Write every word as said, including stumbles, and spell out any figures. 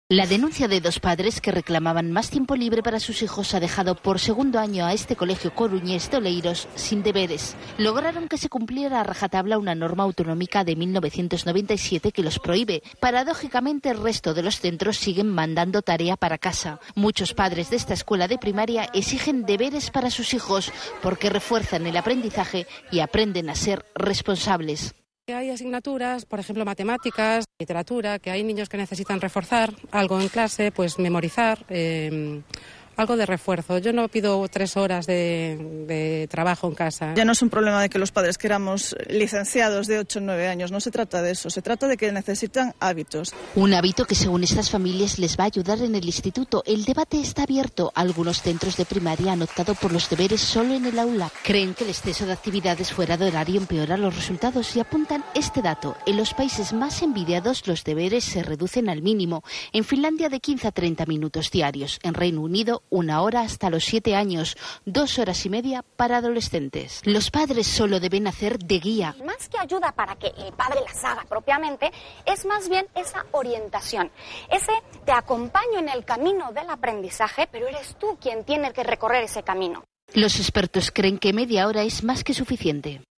La denuncia de dos padres que reclamaban más tiempo libre para sus hijos ha dejado por segundo año a este colegio coruñés de Oleiros sin deberes. Lograron que se cumpliera a rajatabla una norma autonómica de mil novecientos noventa y siete que los prohíbe. Paradójicamente, el resto de los centros siguen mandando tarea para casa. Muchos padres de esta escuela de primaria exigen deberes para sus hijos porque refuerzan el aprendizaje y aprenden a ser responsables. Hay asignaturas, por ejemplo, matemáticas, literatura, que hay niños que necesitan reforzar algo en clase, pues memorizar, eh, algo de refuerzo. Yo no pido tres horas de, de trabajo en casa. Ya no es un problema de que los padres queramos licenciados de ocho o nueve años, no se trata de eso, se trata de que necesitan hábitos. Un hábito que según estas familias les va a ayudar en el instituto. El debate está abierto. Algunos centros de primaria han optado por los deberes solo en el aula. Creen que el exceso de actividades fuera de horario empeora los resultados y apuntan este dato. En los países más envidiados los deberes se reducen al mínimo. En Finlandia de quince a treinta minutos diarios. En Reino Unido una hora hasta los siete años, dos horas y media para adolescentes. Los padres solo deben hacer de guía. Más que ayuda para que el padre las haga propiamente, es más bien esa orientación. Ese te acompaño en el camino del aprendizaje, pero eres tú quien tiene que recorrer ese camino. Los expertos creen que media hora es más que suficiente.